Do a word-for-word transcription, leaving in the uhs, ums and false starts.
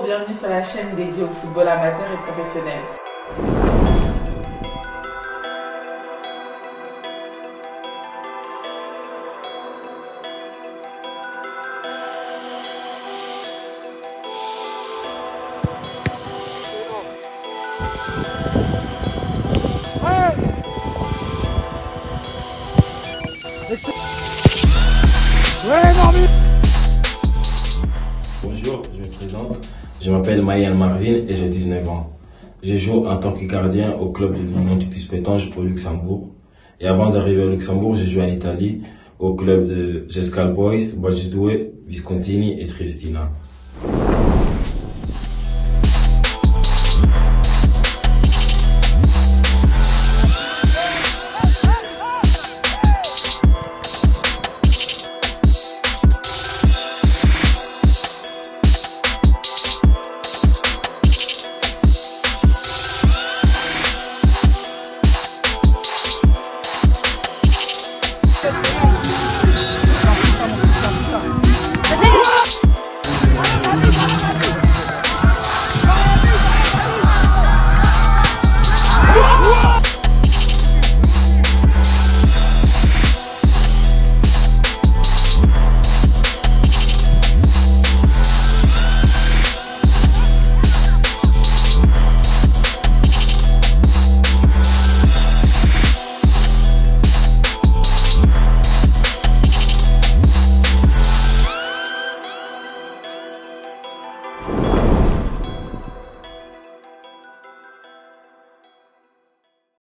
Bienvenue sur la chaîne dédiée au football amateur et professionnel. Bonjour, je me présente. Je m'appelle Maïan Marvin et j'ai dix-neuf ans. Je joue en tant que gardien au club de l'Union Titus Pétange au Luxembourg. Et avant d'arriver au Luxembourg, j'ai joué en Italie au club de Gescal Boys, Bagidue, Viscontini et Triestina.